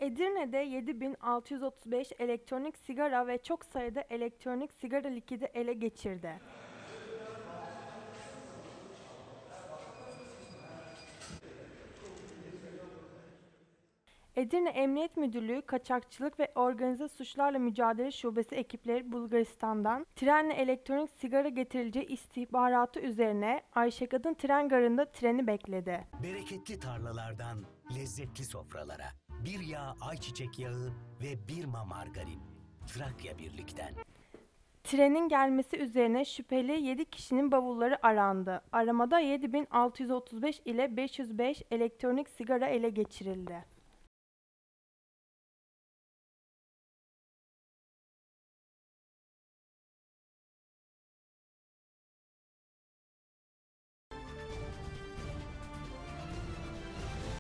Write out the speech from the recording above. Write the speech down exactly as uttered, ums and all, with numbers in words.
Edirne'de yedi bin altı yüz otuz beş elektronik sigara ve çok sayıda elektronik sigara likidi ele geçirdi. Edirne Emniyet Müdürlüğü Kaçakçılık ve Organize Suçlarla Mücadele Şubesi ekipleri Bulgaristan'dan trenle elektronik sigara getirileceği istihbaratı üzerine Ayşe Kadın tren garında treni bekledi. Bereketli tarlalardan lezzetli sofralara, bir yağ ayçiçek yağı ve bir ma margarin. Trakya Birlik'ten. Trenin gelmesi üzerine şüpheli yedi kişinin bavulları arandı. Aramada yedi bin altı yüz otuz beş ile beş yüz beş elektronik sigara ele geçirildi.